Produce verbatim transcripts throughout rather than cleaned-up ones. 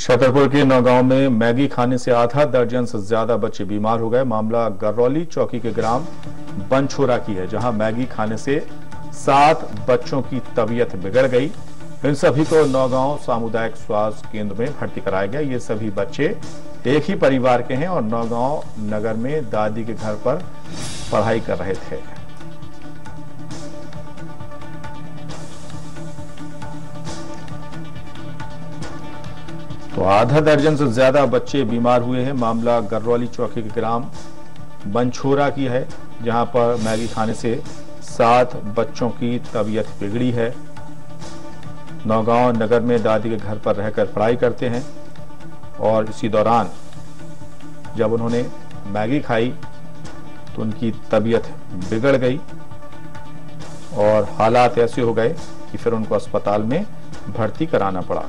छतरपुर के नौगांव में मैगी खाने से आधा दर्जन से ज्यादा बच्चे बीमार हो गए। मामला गरौली चौकी के ग्राम बनछोरा की है, जहां मैगी खाने से सात बच्चों की तबीयत बिगड़ गई। इन सभी को नौगांव सामुदायिक स्वास्थ्य केंद्र में भर्ती कराया गया। ये सभी बच्चे एक ही परिवार के हैं और नौगांव नगर में दादी के घर पर पढ़ाई कर रहे थे। तो आधा दर्जन से ज्यादा बच्चे बीमार हुए हैं। मामला गरौली चौकी के ग्राम बनछोरा की है, जहां पर मैगी खाने से सात बच्चों की तबीयत बिगड़ी है। नौगांव नगर में दादी के घर पर रहकर पढ़ाई करते हैं और इसी दौरान जब उन्होंने मैगी खाई तो उनकी तबीयत बिगड़ गई और हालात ऐसे हो गए कि फिर उनको अस्पताल में भर्ती कराना पड़ा।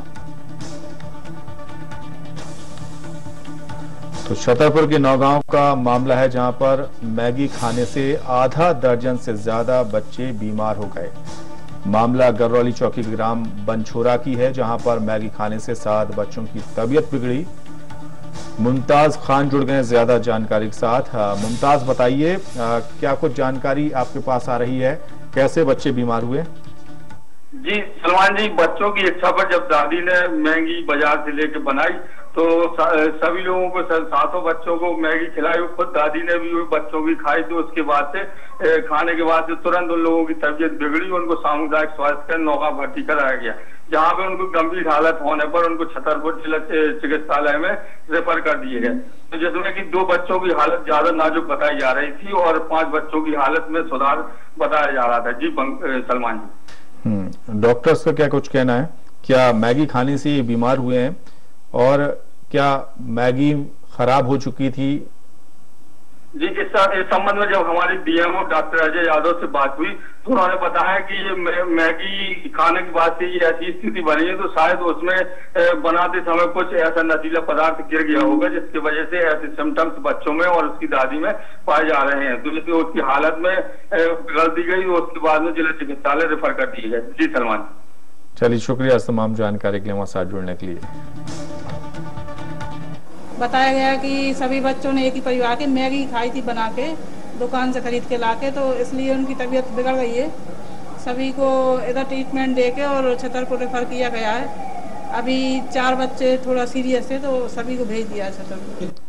तो छतरपुर के नौगांव का मामला है, जहां पर मैगी खाने से आधा दर्जन से ज्यादा बच्चे बीमार हो गए। मामला गरौली चौकी के ग्राम बनछोरा की है, जहां पर मैगी खाने से सात बच्चों की तबीयत बिगड़ी। मुमताज खान जुड़ गए ज्यादा जानकारी के साथ। मुमताज, बताइए क्या कुछ जानकारी आपके पास आ रही है, कैसे बच्चे बीमार हुए? जी सलमान जी, बच्चों की इच्छा पर जब दादी ने मैगी बाजार से लेके बनाई तो सभी लोगों को, सातों बच्चों को मैगी खिलाई। खुद दादी ने भी बच्चों की खाई। तो उसके बाद से खाने के बाद से तुरंत उन लोगों की तबीयत बिगड़ी। उनको सामुदायिक स्वास्थ्य केंद्र नौगांव भर्ती कराया गया, जहां पे उनको गंभीर हालत होने पर उनको छतरपुर जिला चिकित्सालय में रेफर कर दिए गए। तो जिसमें कि दो बच्चों की हालत ज्यादा नाजुक बताई जा रही थी और पांच बच्चों की हालत में सुधार बताया जा रहा था। जी सलमान जी, हम्म डॉक्टर्स का क्या कुछ कहना है? क्या मैगी खाने से ये बीमार हुए हैं और क्या मैगी खराब हो चुकी थी? जी, इस संबंध में जब हमारी डीएमओ डॉक्टर अजय यादव से बात हुई तो उन्होंने बताया कि ये मैगी खाने के बाद से ये ऐसी स्थिति बनी है, तो शायद उसमें बनाते समय कुछ ऐसा नशीला पदार्थ गिर गया होगा, जिसकी वजह से ऐसे सिम्टम्स बच्चों में और उसकी दादी में पाए जा रहे हैं। तो जिससे उसकी हालत में बिगड़ दी गई और उसके बाद में जिला चिकित्सालय रेफर कर दिए गए। जी सलमान, चलिए शुक्रिया तमाम जानकारी के लिए हमारे साथ जुड़ने के लिए। बताया गया कि सभी बच्चों ने एक ही परिवार के मैगी खाई थी बना के, दुकान से खरीद के लाके, तो इसलिए उनकी तबीयत बिगड़ गई है। सभी को इधर ट्रीटमेंट देके और छतरपुर रेफर किया गया है। अभी चार बच्चे थोड़ा सीरियस है तो सभी को भेज दिया है छतरपुर।